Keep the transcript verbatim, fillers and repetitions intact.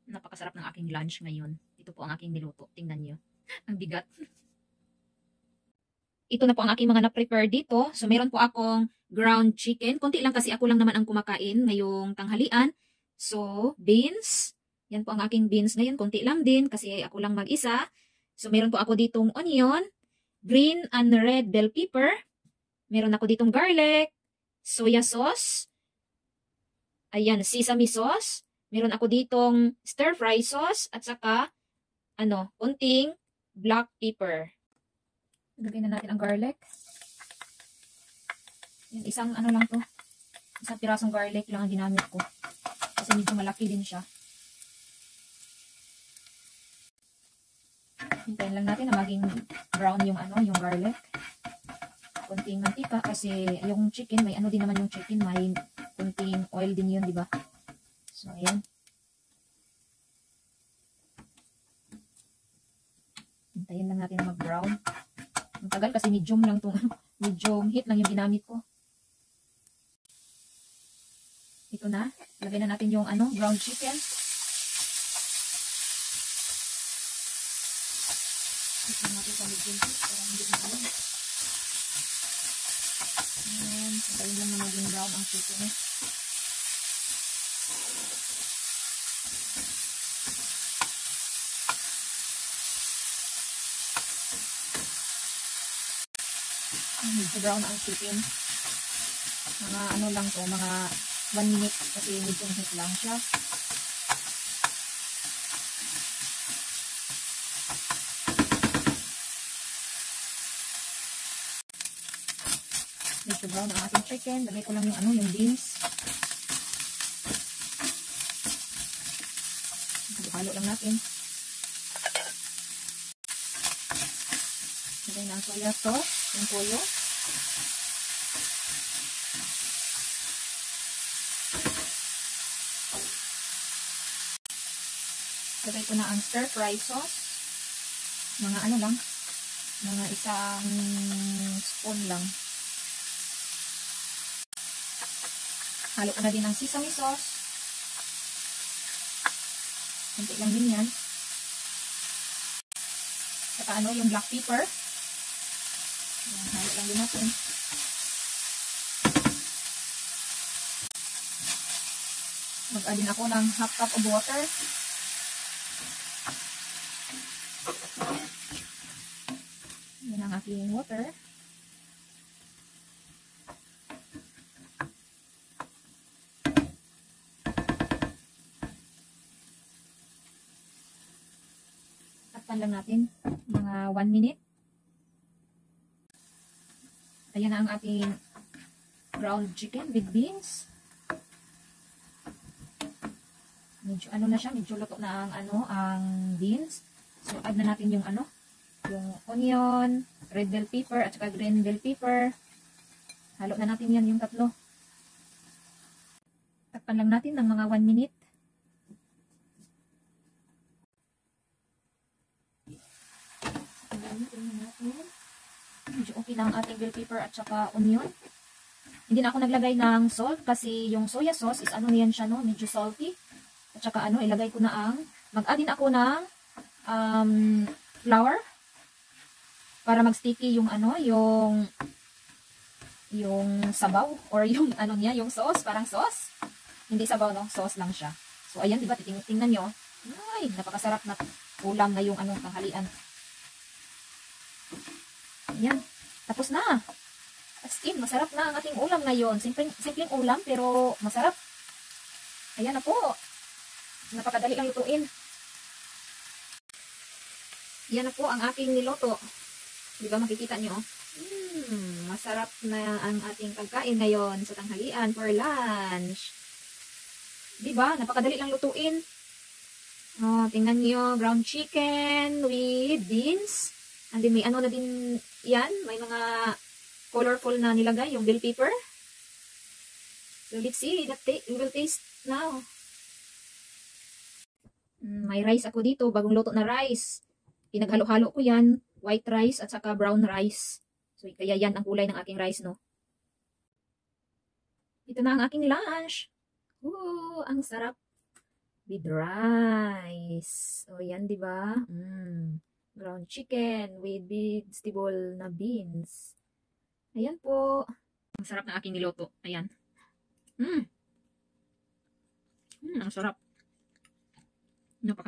Napakasarap ng aking lunch ngayon. Ito po ang aking niluto. Tingnan nyo. Ang bigat. Ito na po ang aking mga na-prepare dito. So, meron po akong ground chicken. Konti lang kasi ako lang naman ang kumakain ngayong tanghalian. So, beans. Yan po ang aking beans ngayon. Konti lang din kasi ako lang mag-isa. So, meron po ako ditong onion, green and red bell pepper. Meron ako ditong garlic, soya sauce. Ayan, sesame sauce. Meron ako ditong stir-fry sauce at saka, ano, unting black pepper. Lagay na natin ang garlic. Yan, isang ano lang to. Isang pirasong garlic lang ang ginamit ko. Kasi medyo malaki din siya. Hintayin lang natin na maging brown yung ano, yung garlic. Kunting mantika kasi yung chicken, may ano din naman yung chicken, may kunting oil din yun, di ba? So, ayan. Hintayin lang natin na mag-brown. Ang tagal kasi medium lang itong medium heat lang yung ginamit ko. Ito na. Lagay na natin yung ano, ground chicken. Ito natin sa medium heat para hindi na alam. Ayan. Hintayin lang na maging brown ang chicken eh. Medyo brown ang chicken. Mga ano lang to, mga one minute kasi medyo heat lang siya. Medyo brown ang ating chicken. Lagay ko lang yung ano, yung beans. Halo lang natin. Lagay na ang soya sauce, yung toyo. Lagay ko na ang stir-fry sauce. Mga ano lang, mga isang spoon lang. Halo ko na din ang sesame sauce. Kunti lang din yan. Saka ano, yung black pepper. Ayan, halo lang din natin. Mag-add din ako ng half cup of water. Yan ang aking water. Takpan lang natin mga one minute. Ayan na ang ating ground chicken with beans. Medyo ano na siya, medyo luto na ang ano, ang beans. So add na natin yung ano, yung onion, red bell pepper at saka green bell pepper. Halo na natin yan yung tatlo. Takpan lang natin ng mga one minute. Medyo okay na ang ating bell pepper at saka onion. Hindi na ako naglagay ng salt kasi yung soya sauce is ano niyan siya, no? Medyo salty. At saka ano, ilagay ko na ang, mag-add din ako ng um, flour para mag-sticky yung ano, yung yung sabaw or yung ano niya, yung sauce, parang sauce. Hindi sabaw, no? Sauce lang siya. So ayan, 'di ba? Titing tingnan niyo. Ay, napakasarap na ulam ngayong ano, tanghalian. Ayan. Tapos na. As in, masarap na ang ating ulam ngayon. Simpleng, simpleng ulam, pero masarap. Ayan na po. Napakadali lang lutuin. Yan na po ang aking niluto. Di ba makikita nyo? Hmm, masarap na ang ating pagkain ngayon sa tanghalian for lunch. Di ba? Napakadali lang lutuin. Oh, tingnan nyo, ground chicken with beans. And then may ano na din yan. May mga colorful na nilagay, yung bell pepper. So let's see, that we will taste now. May rice ako dito, bagong luto na rice. Pinaghalo-halo ko yan, white rice at saka brown rice. So kaya yan ang kulay ng aking rice, no? Ito na ang aking lunch. Ooh, ang sarap. with rice. O, yan, di ba? Mm. Ground chicken with vegetable na beans. Ayan po. Ang sarap na aking niluto. Ayan. Mm. Mm, ang sarap. Napaka